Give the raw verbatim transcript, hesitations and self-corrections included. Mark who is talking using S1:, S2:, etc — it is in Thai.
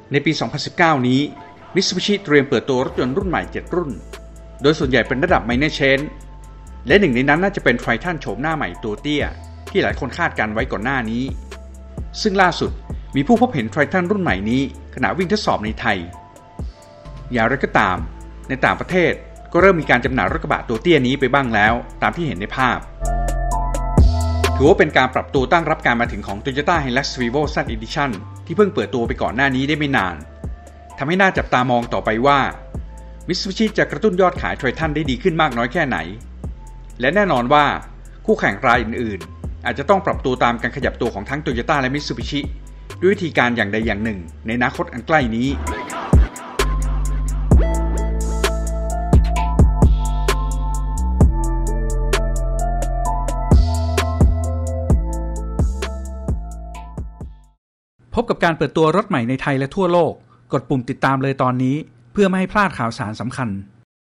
S1: ในปี สองพันสิบเก้า นี้ Mitsubishi เตรียมเปิดตัวรถยนต์รุ่นใหม่ เจ็ด รุ่นโดยส่วนใหญ่เป็นระดับ Minor Change และหนึ่งในนั้นน่าจะเป็น Triton โฉมหน้าใหม่ตัวเตี้ยที่หลายคนคาดการไว้ก่อนหน้านี้ซึ่งล่าสุดมีผู้พบเห็น Triton รุ่นใหม่นี้ขณะวิ่งทดสอบในไทยอย่างไรก็ตามในต่างประเทศก็เริ่มมีการจำหน่ายรถกระบะตัวเตี้ยนี้ไปบ้างแล้วตามที่เห็นในภาพถือว่าเป็นการปรับตัวตั้งรับการมาถึงของ Toyota Hilux Revo Z Edition ที่เพิ่งเปิดตัวไปก่อนหน้านี้ได้ไม่นานทำให้น่าจับตามองต่อไปว่า Mitsubishi จะกระตุ้นยอดขาย Triton ได้ดีขึ้นมากน้อยแค่ไหนและแน่นอนว่าคู่แข่งรายอื่นๆอาจจะต้องปรับตัวตามการขยับตัวของทั้ง Toyota และ Mitsubishi ด้วยวิธีการอย่างใดอย่างหนึ่งในอนาคตอันใกล้นี้พบกับการเปิดตัวรถใหม่ในไทยและทั่วโลกกดปุ่มติดตามเลยตอนนี้เพื่อไม่ให้พลาดข่าวสารสำคัญ